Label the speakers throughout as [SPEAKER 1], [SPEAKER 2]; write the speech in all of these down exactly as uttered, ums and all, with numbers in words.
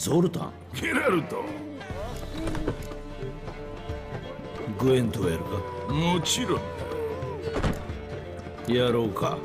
[SPEAKER 1] ゾルタン、
[SPEAKER 2] ゲラルト。
[SPEAKER 1] グエントウェルか？
[SPEAKER 2] もちろんだ。
[SPEAKER 1] やろうか。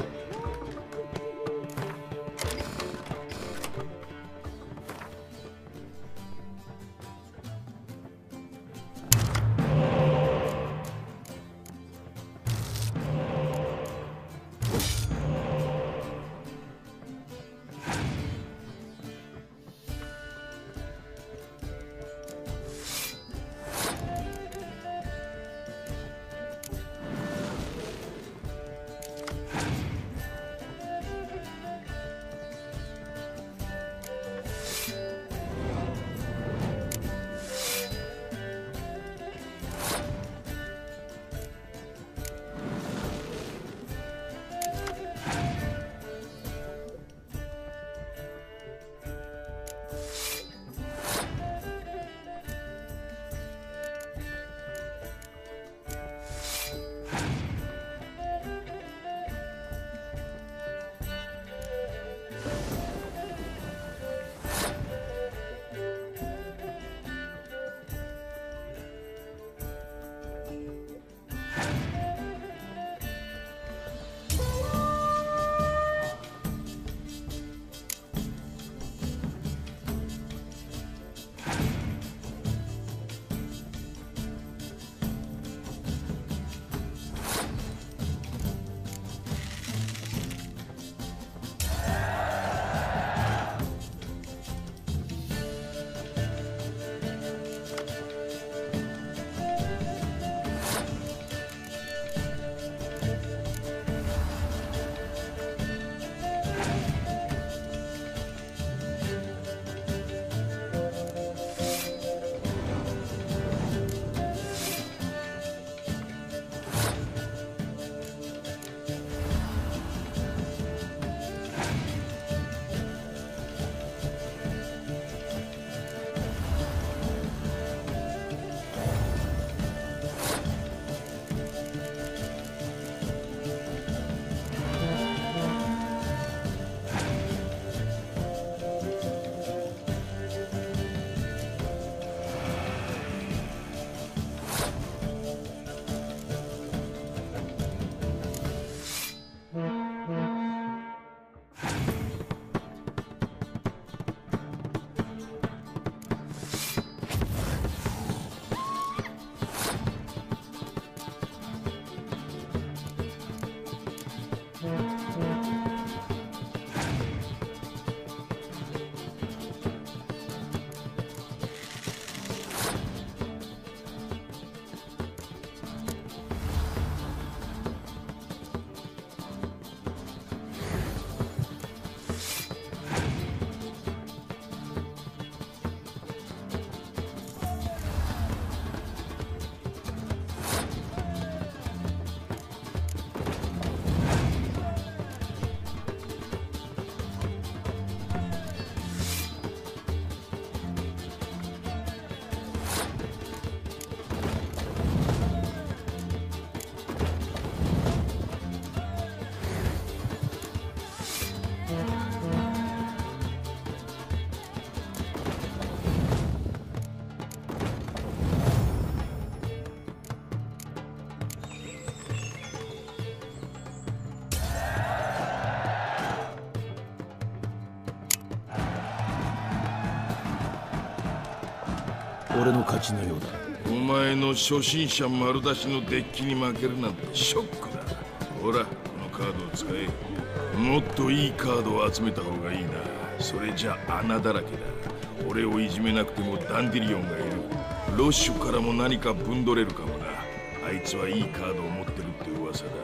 [SPEAKER 1] 俺の勝ちのようだ。
[SPEAKER 2] お前の初心者丸出しのデッキに負けるなんてショックだ。ほら、このカードを使え。もっといいカードを集めた方がいいな。それじゃ穴だらけだ。俺をいじめなくてもダンディリオンがいる。ロッシュからも何かぶんどれるかもな。あいつはいいカードを持ってるって噂だ。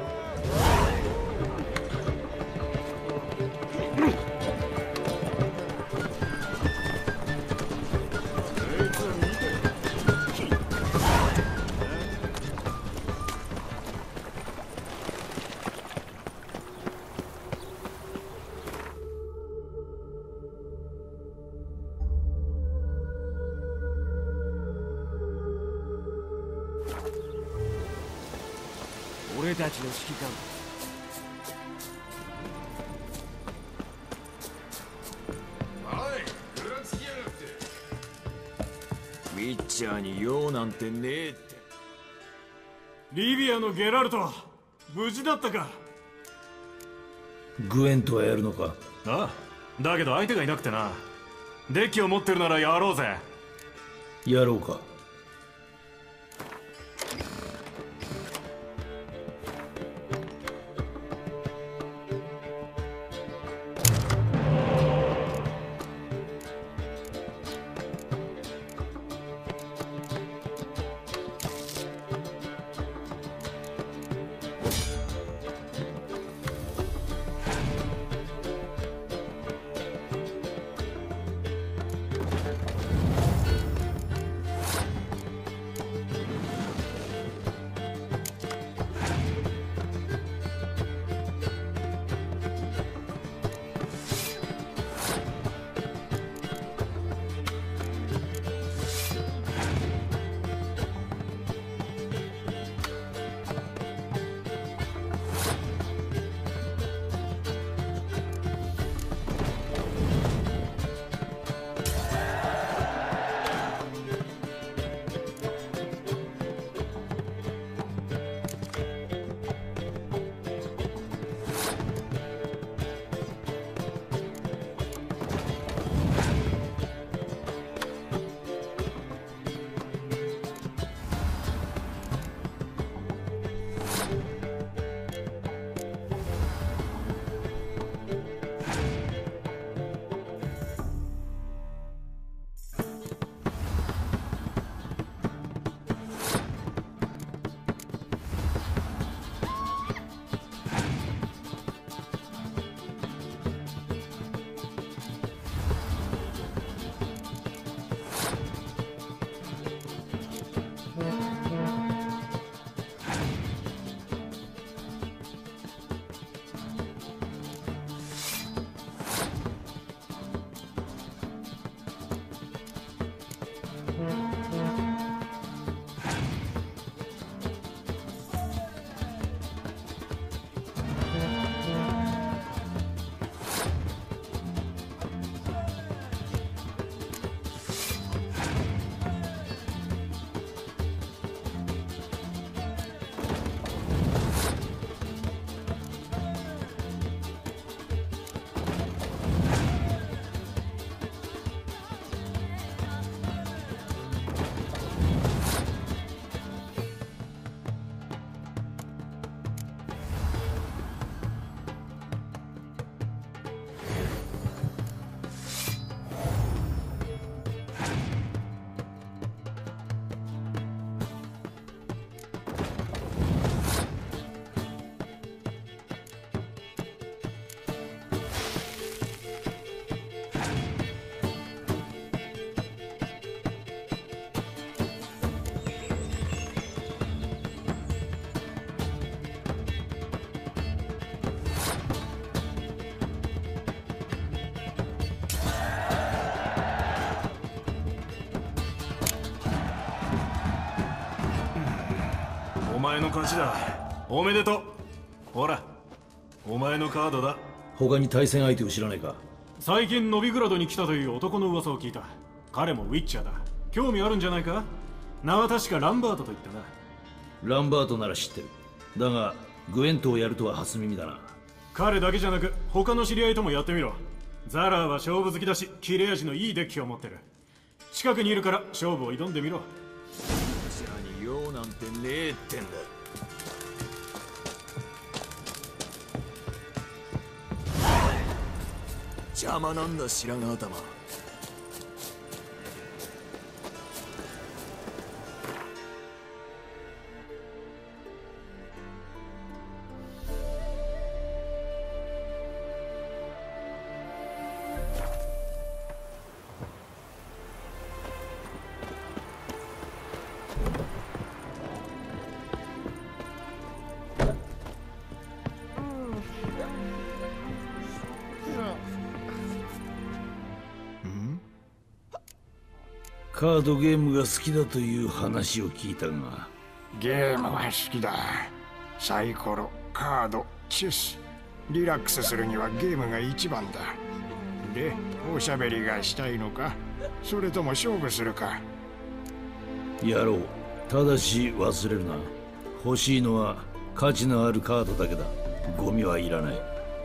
[SPEAKER 3] 俺たちの指揮官。
[SPEAKER 2] おい、うろつきやがっ
[SPEAKER 3] ィッチャーに用なんてねえって。
[SPEAKER 4] リビアのゲラルト無事だったか。
[SPEAKER 1] グエンとはやるのか。
[SPEAKER 4] ああ、だけど相手がいなくてな。デッキを持ってるならやろうぜ。
[SPEAKER 1] やろうか。
[SPEAKER 4] お前の勝ちだ。おめでとう。ほら、お前のカードだ。
[SPEAKER 1] 他に対戦相手を知らないか。
[SPEAKER 4] 最近ノビグラドに来たという男の噂を聞いた。彼もウィッチャーだ。興味あるんじゃないか。名は確かランバートと言ったな。
[SPEAKER 1] ランバートなら知ってる。だがグエントをやるとは初耳だな。
[SPEAKER 4] 彼だけじゃなく他の知り合いともやってみろ。ザラーは勝負好きだし切れ味のいいデッキを持ってる。近くにいるから勝負を挑んでみろ。
[SPEAKER 3] じゃあに用なんてねえってんだ。邪魔なんだ白髪頭。
[SPEAKER 1] カードゲームが好きだという話を聞いたが。
[SPEAKER 5] ゲームは好きだ。サイコロ、カード、チェス。リラックスするにはゲームが一番だ。で、おしゃべりがしたいのか、それとも勝負するか。
[SPEAKER 1] やろう。ただし忘れるな。欲しいのは価値のあるカードだけだ。ゴミはいらない。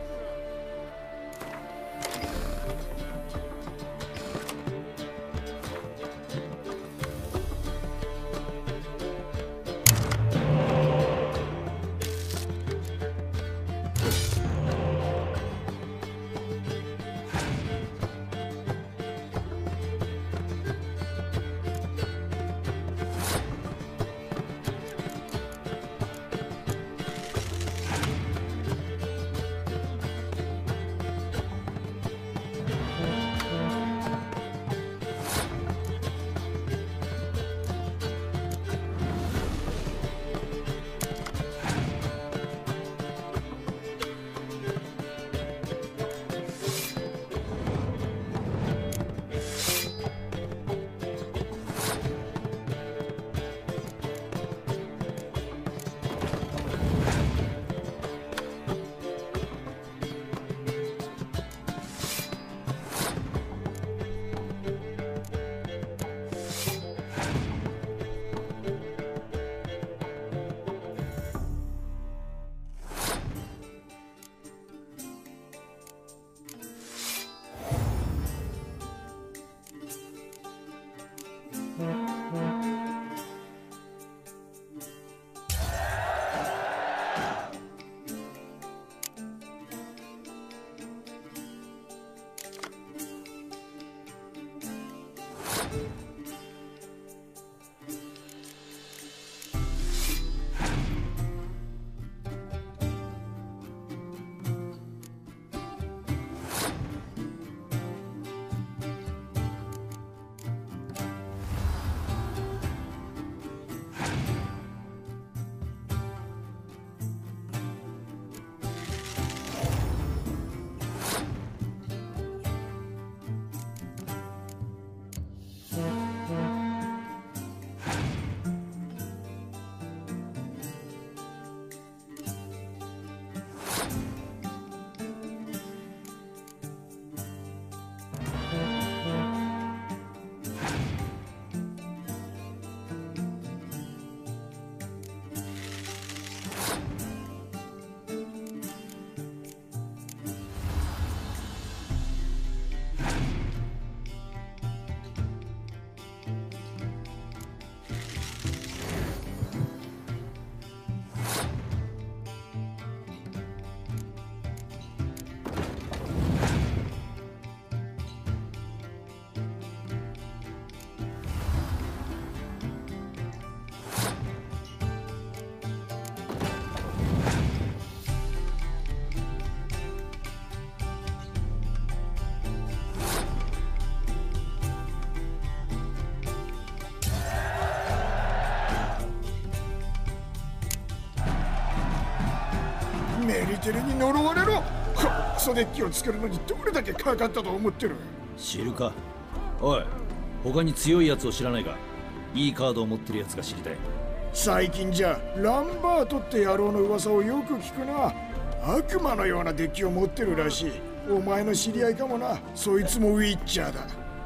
[SPEAKER 5] メリテルに呪われろ。クソデッキを作るのにどれだけかかったと思ってる。
[SPEAKER 1] 知るか。おい、他に強いやつを知らないか。いいカードを持ってるやつが知りたい。
[SPEAKER 5] 最近じゃランバートって野郎の噂をよく聞くな。悪魔のようなデッキを持ってるらしい。お前の知り合いかもな。そいつもウィッチャーだ。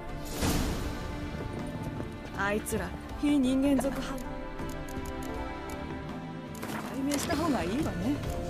[SPEAKER 6] あいつら非人間族派。解明した方がいいわね。